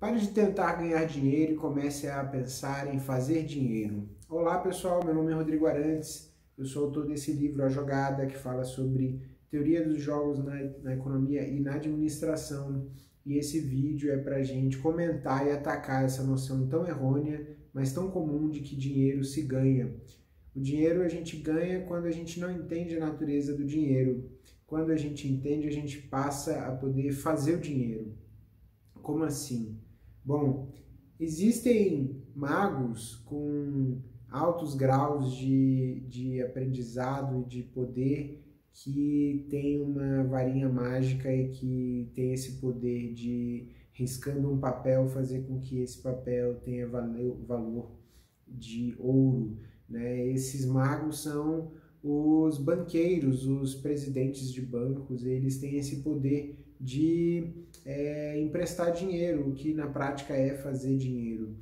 Pare de tentar ganhar dinheiro e comece a pensar em fazer dinheiro. Olá pessoal, meu nome é Rodrigo Arantes, eu sou autor desse livro A Jogada, que fala sobre teoria dos jogos na economia e na administração. E esse vídeo é para a gente comentar e atacar essa noção tão errônea, mas tão comum de que dinheiro se ganha. O dinheiro a gente ganha quando a gente não entende a natureza do dinheiro. Quando a gente entende, a gente passa a poder fazer o dinheiro. Como assim? Bom, existem magos com altos graus de aprendizado e de poder que tem uma varinha mágica e que tem esse poder de, riscando um papel, fazer com que esse papel tenha valor de ouro, né? Esses magos são os banqueiros, os presidentes de bancos, eles têm esse poder de emprestar dinheiro, o que na prática é fazer dinheiro.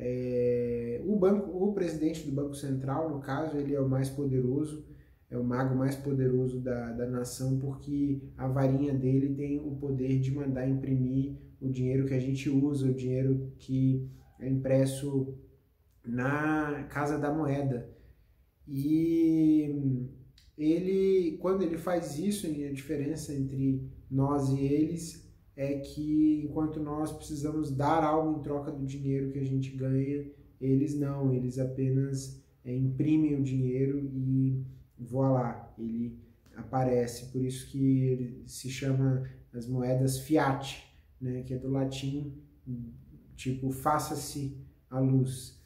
O presidente do Banco Central, no caso, ele é o mais poderoso, é o mago mais poderoso da nação, porque a varinha dele tem o poder de mandar imprimir o dinheiro que a gente usa, o dinheiro que é impresso na Casa da Moeda. E ele, quando ele faz isso, a diferença entre nós e eles é que enquanto nós precisamos dar algo em troca do dinheiro que a gente ganha, eles não, eles apenas imprimem o dinheiro e voilá, ele aparece. Por isso que ele se chama as moedas fiat, né, que é do latim, tipo, faça-se a luz.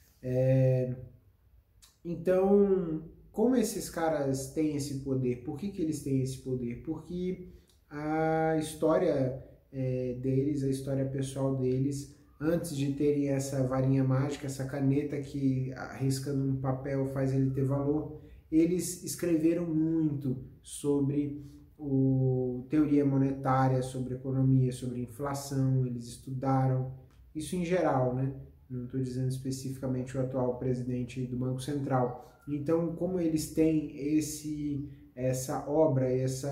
Então, como esses caras têm esse poder? Por que eles têm esse poder? Porque a história deles, a história pessoal deles, antes de terem essa varinha mágica, essa caneta que riscando um papel faz ele ter valor, eles escreveram muito sobre teoria monetária, sobre economia, sobre inflação, eles estudaram, isso em geral, né? Não estou dizendo especificamente o atual presidente do Banco Central. Então, como eles têm essa obra,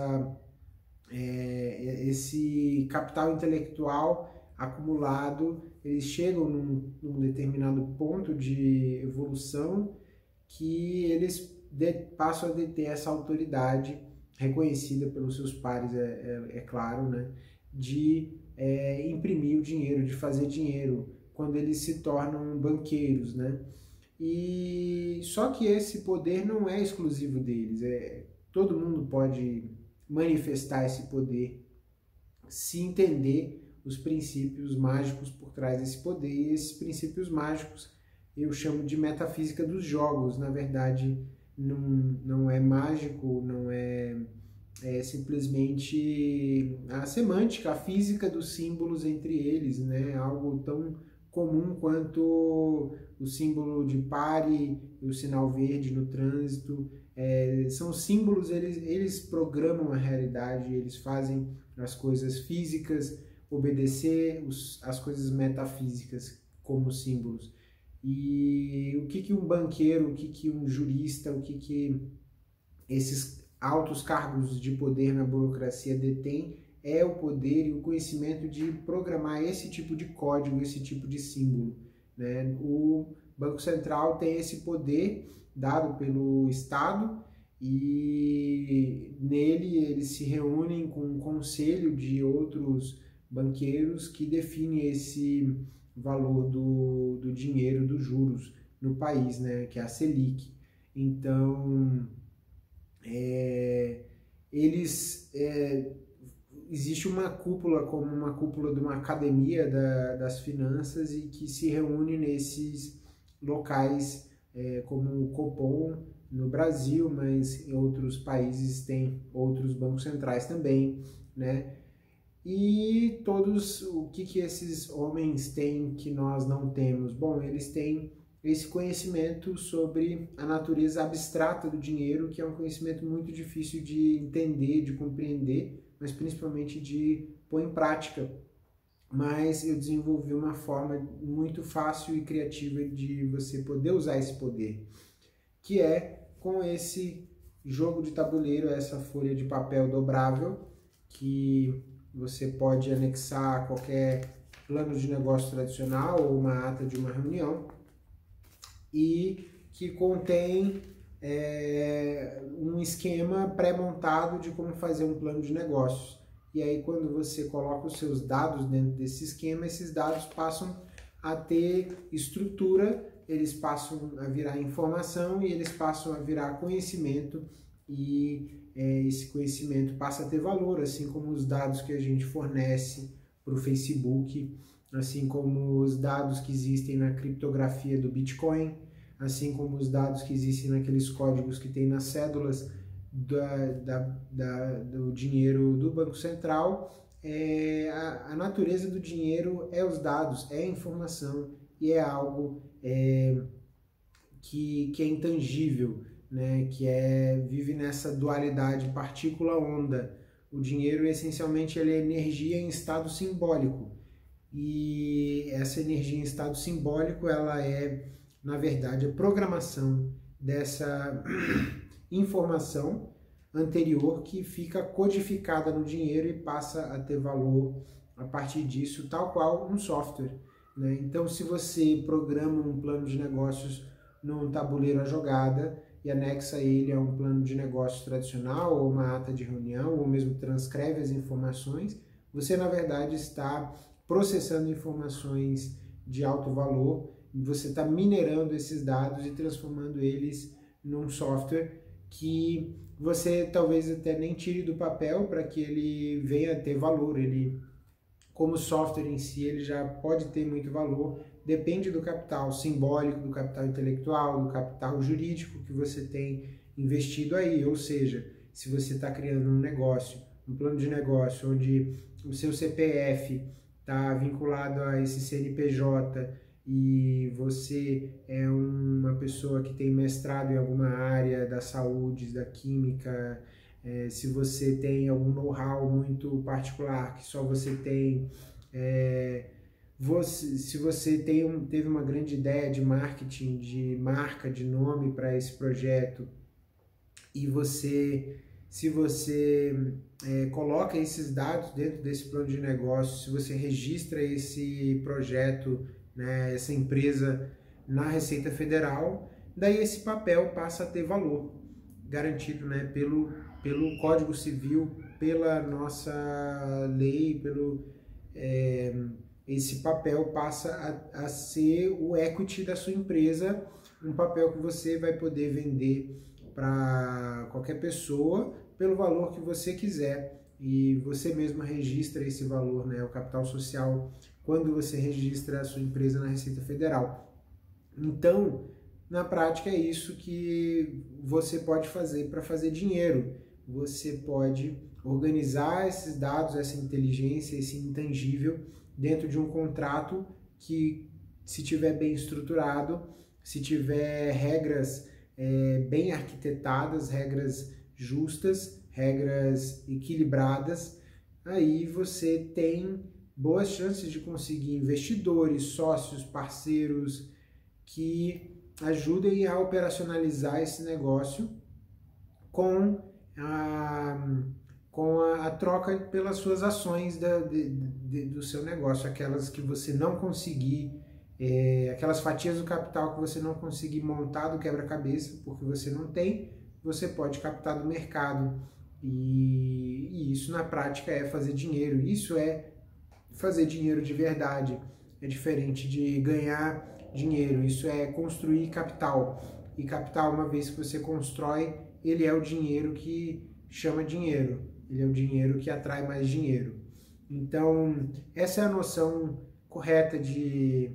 esse capital intelectual acumulado, eles chegam num determinado ponto de evolução que eles passam a deter essa autoridade reconhecida pelos seus pares, é claro, né, de imprimir o dinheiro, de fazer dinheiro, quando eles se tornam banqueiros, né? E só que esse poder não é exclusivo deles, todo mundo pode manifestar esse poder se entender os princípios mágicos por trás desse poder. E esses princípios mágicos eu chamo de metafísica dos jogos. Na verdade, não é mágico, não é simplesmente a semântica, a física dos símbolos entre eles, né? Algo tão comum quanto o símbolo de pare e o sinal verde no trânsito. São símbolos, eles programam a realidade, eles fazem as coisas físicas obedecer as coisas metafísicas como símbolos. E o que um banqueiro, o que um jurista, o que esses altos cargos de poder na burocracia detêm é o poder e o conhecimento de programar esse tipo de código, esse tipo de símbolo, né? O Banco Central tem esse poder dado pelo Estado e nele eles se reúnem com um conselho de outros banqueiros que define esse valor do dinheiro, dos juros no país, né? Que é a Selic. Então, existe uma cúpula, como uma cúpula de uma academia das finanças e que se reúne nesses locais, como o Copom no Brasil, mas em outros países tem outros bancos centrais também, né? E todos, o que esses homens têm que nós não temos? Bom, eles têm esse conhecimento sobre a natureza abstrata do dinheiro, que é um conhecimento muito difícil de entender, de compreender, mas principalmente de pôr em prática. Mas eu desenvolvi uma forma muito fácil e criativa de você poder usar esse poder, que é com esse jogo de tabuleiro, essa folha de papel dobrável, que você pode anexar a qualquer plano de negócio tradicional ou uma ata de uma reunião, e que contém um esquema pré-montado de como fazer um plano de negócios. E aí, quando você coloca os seus dados dentro desse esquema, esses dados passam a ter estrutura, eles passam a virar informação e eles passam a virar conhecimento, e esse conhecimento passa a ter valor, assim como os dados que a gente fornece para o Facebook, assim como os dados que existem na criptografia do Bitcoin, assim como os dados que existem naqueles códigos que tem nas cédulas do dinheiro do Banco Central. A natureza do dinheiro é os dados, é a informação, e é algo que é intangível, né? Que vive nessa dualidade partícula-onda. O dinheiro, essencialmente, ele é energia em estado simbólico, e essa energia em estado simbólico, ela é, na verdade, a programação dessa informação anterior que fica codificada no dinheiro e passa a ter valor a partir disso, tal qual um software, né? Então, se você programa um plano de negócios num tabuleiro à jogada e anexa ele a um plano de negócios tradicional ou uma ata de reunião, ou mesmo transcreve as informações, você, na verdade, está processando informações de alto valor, você está minerando esses dados e transformando eles num software que você talvez até nem tire do papel para que ele venha a ter valor. Ele, como software em si, ele já pode ter muito valor, depende do capital simbólico, do capital intelectual, do capital jurídico que você tem investido aí. Ou seja, se você está criando um negócio, um plano de negócio onde o seu CPF está vinculado a esse CNPJ e você é uma pessoa que tem mestrado em alguma área da saúde, da química, se você tem algum know-how muito particular que só você tem, se você teve uma grande ideia de marketing, de marca, de nome para esse projeto, e se você coloca esses dados dentro desse plano de negócio, se você registra esse projeto, né, essa empresa na Receita Federal, daí esse papel passa a ter valor garantido, né, pelo Código Civil, pela nossa lei, esse papel passa a ser o equity da sua empresa, um papel que você vai poder vender para qualquer pessoa pelo valor que você quiser, e você mesmo registra esse valor, né, o capital social, quando você registra a sua empresa na Receita Federal. Então, na prática, é isso que você pode fazer para fazer dinheiro. Você pode organizar esses dados, essa inteligência, esse intangível, dentro de um contrato que, se tiver bem estruturado, se tiver regras bem arquitetadas, regras justas, regras equilibradas, aí você tem boas chances de conseguir investidores, sócios, parceiros que ajudem a operacionalizar esse negócio com a troca pelas suas ações do seu negócio, aquelas que você não conseguir, aquelas fatias do capital que você não conseguir montar do quebra-cabeça, porque você não tem, você pode captar do mercado, e isso na prática é fazer dinheiro. Isso é fazer dinheiro de verdade, é diferente de ganhar dinheiro, isso é construir capital, e capital, uma vez que você constrói, ele é o dinheiro que chama dinheiro, ele é o dinheiro que atrai mais dinheiro. Então, essa é a noção correta de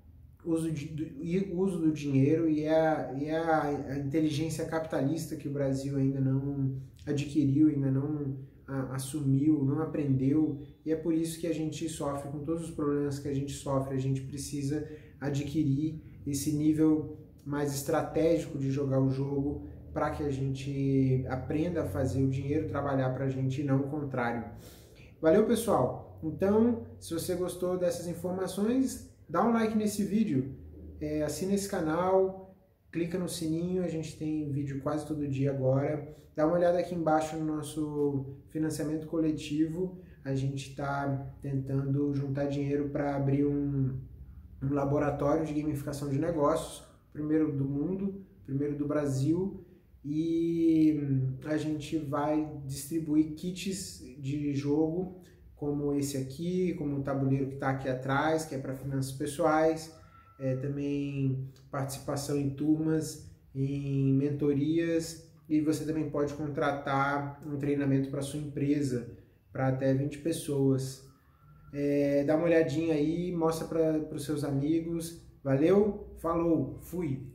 uso do dinheiro, e é a inteligência capitalista que o Brasil ainda não adquiriu, ainda não assumiu, não aprendeu, e é por isso que a gente sofre com todos os problemas que a gente sofre. A gente precisa adquirir esse nível mais estratégico de jogar o jogo para que a gente aprenda a fazer o dinheiro trabalhar para a gente e não o contrário. Valeu, pessoal! Então, se você gostou dessas informações, dá um like nesse vídeo, assina esse canal, clica no sininho, a gente tem vídeo quase todo dia agora. Dá uma olhada aqui embaixo no nosso financiamento coletivo. a gente está tentando juntar dinheiro para abrir um laboratório de gamificação de negócios, primeiro do mundo, primeiro do Brasil, e a gente vai distribuir kits de jogo como esse aqui, como o tabuleiro que está aqui atrás, que é para finanças pessoais, também participação em turmas, em mentorias, e você também pode contratar um treinamento para sua empresa, para até 20 pessoas. Dá uma olhadinha aí, mostra para os seus amigos. Valeu, falou, fui!